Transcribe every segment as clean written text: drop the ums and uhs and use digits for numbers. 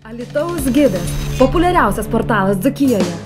Alytaus gidas – populiariausias portalas Dzūkijoje.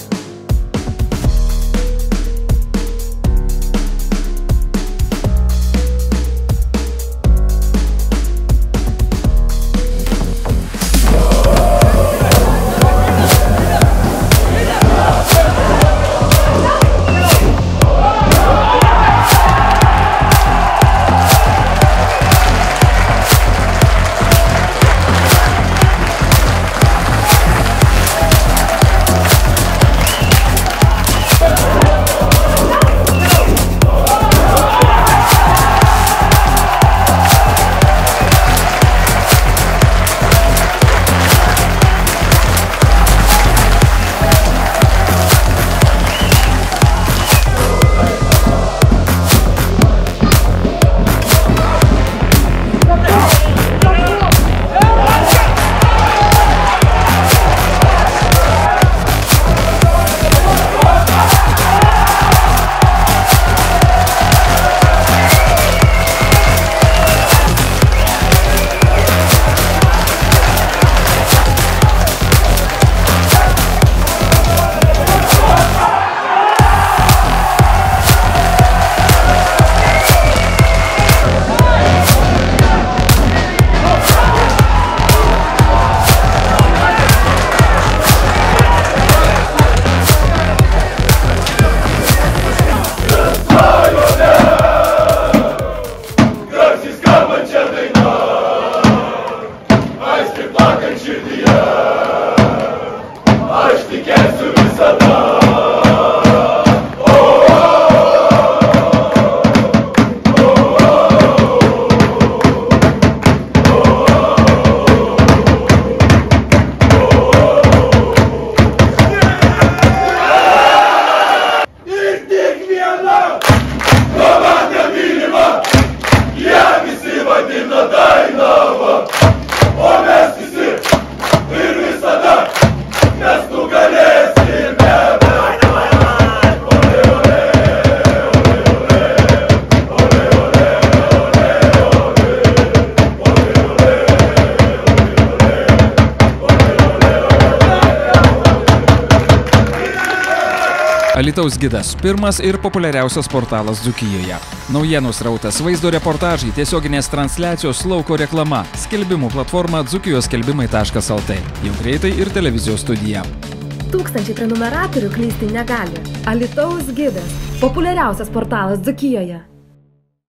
Alytaus gidas – pirmas ir populiariausias portalas Dzūkijoje. Naujienų srautas, vaizdo reportažai, tiesioginės transliacijos, lauko reklama, skelbimų platforma dzukijoskelbimai.lt. Jau greitai ir televizijos studija. Tūkstančiai prenumeratorių klysti negali. Alytaus gidas – populiariausias portalas Dzūkijoje.